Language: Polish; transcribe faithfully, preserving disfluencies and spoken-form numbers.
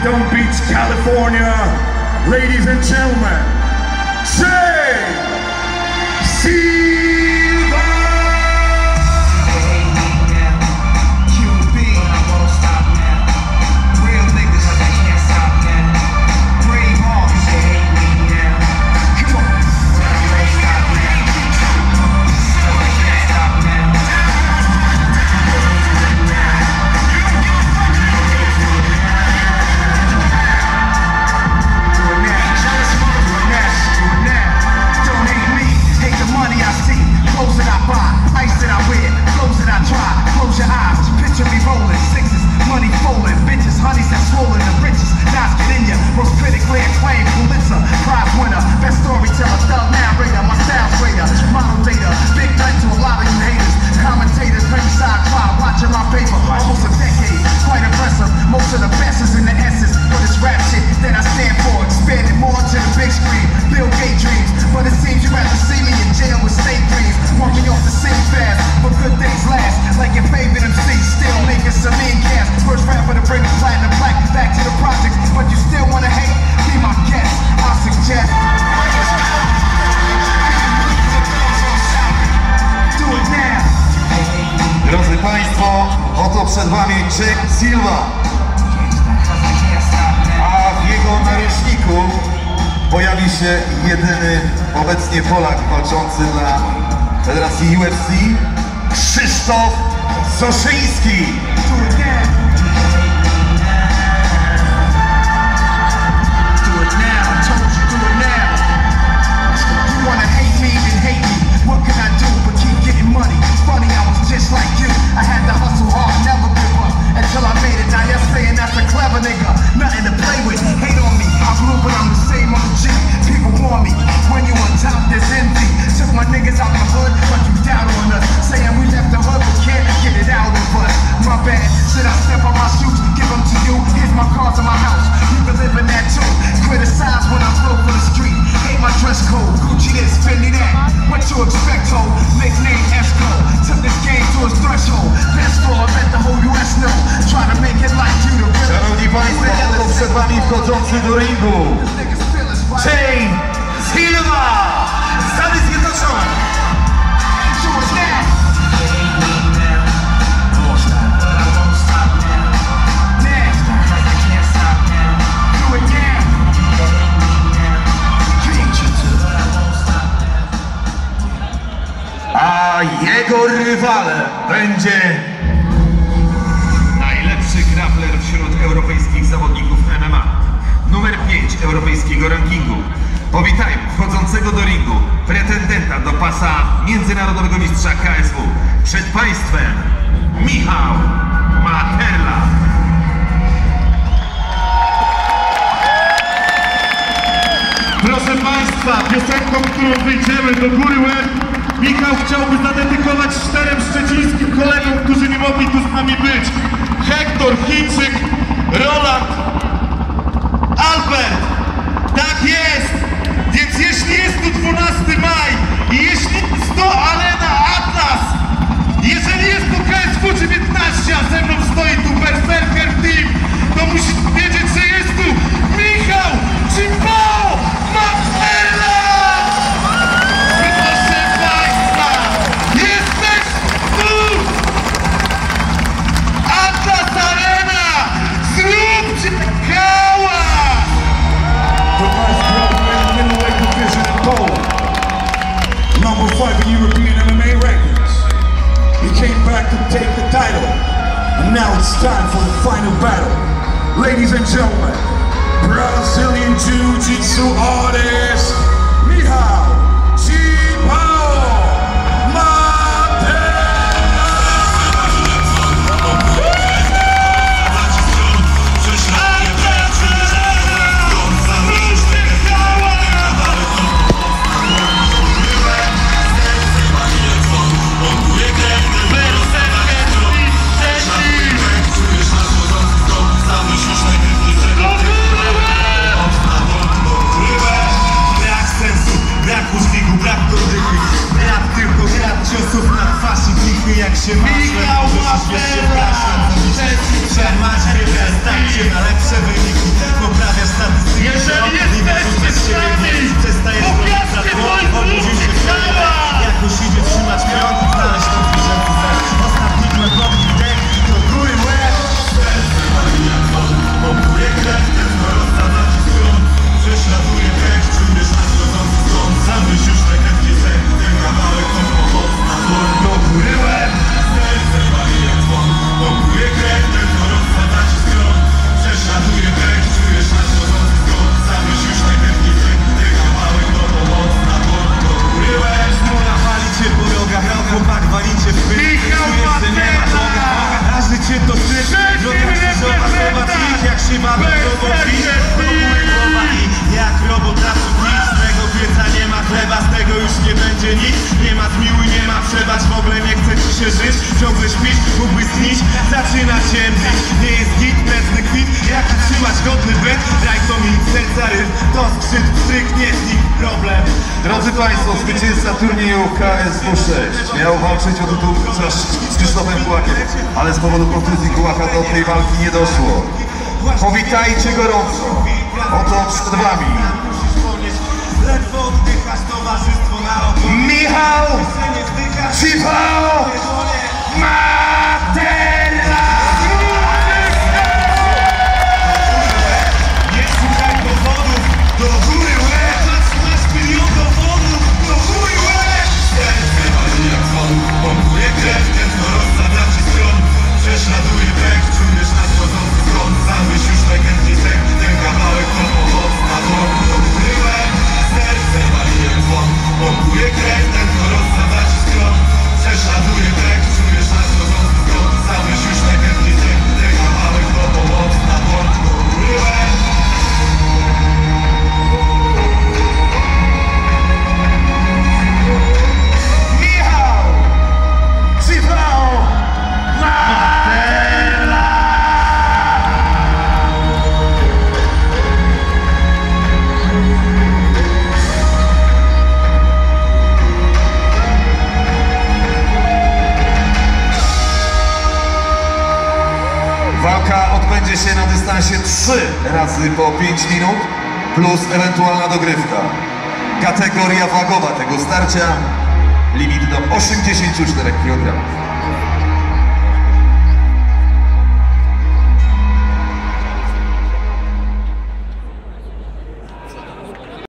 Dome Beach, California. Ladies and gentlemen, Jay Silva! Drodzy Państwo, oto przed Wami Jay Silva, a w jego narożniku pojawi się jedyny obecnie Polak walczący dla Federacji U F C, Krzysztof Zoszyński. Szanowni Państwo, oto przed Wami wchodzący do ringu Jay Silva, Stany Zjednoczone. A jego rywalem będzie najlepszy grappler wśród europejskich zawodników M M A, numer pięć europejskiego rankingu. Powitajmy wchodzącego do ringu pretendenta do pasa międzynarodowego mistrza K S W. Przed Państwem Michał Materla. Proszę Państwa, piosenką, którą wyjdziemy do góry łeb, Michał chciałby zadedykować czterem szczecińskim kolegom, którzy nie mogli tu z nami być. Hektor, Chińczyk, Roland, Albert. Tak jest! Więc jeśli jest tu dwunasty maj i jeśli jest to Arena Atlas, jeżeli jest tu K S W dziewiętnaście, a ze mną stoi tu Berserker Team, to musisz wiedzieć, że jest tu Michał Cimbao Materla! Number five in European M M A rankings. He came back to take the title, and now it's time for the final battle. Ladies and gentlemen, Brazilian Jiu-Jitsu artist Michał Cimbao Materla. Do góry łeb! się żyć, ciągle śpisz, mógłby znić. Zaczyna się być, nie jest git, mętny kwit. Jak trzymać godny byt, daj to mi serca ryb. To skrzyt, stryk, nie znik problem. Drodzy Państwo, zwycięzca turnieju K S W sześć miał walczyć o tytuł z Krzysztofem Kułakiem, ale z powodu kontuzji Kułaka do tej walki nie doszło. Powitajcie gorąco, oto przed Wami Ledwo oddychasz, towarzystwo na około. Michał Cipał Matela! Nie szukaj powodów, do góry łeb. Patrz, masz milion dowodów, do góry łeb. Serce wali jak dzwon, pompuje krew, tętno rozsadza ci stron. Prześladuje pęk, czujesz nadchodzący skąd. Zamyśl już najchętniej sek, ten kawałek to pomocna dłoń. Do góry łeb, serce wali jak dzwon, pompuje krew, tętno rozsadza ci stron. Prześladuje pęk, czujesz nadchodzący skąd. Zamyśl już najchętniej sek, ten kawałek to pomocna dłoń. Do góry łeb. Michał Cipał Matela! Walka odbędzie się na dystansie trzy razy po pięć minut plus ewentualna dogrywka. Kategoria wagowa tego starcia limit do osiemdziesięciu czterech kilogramów.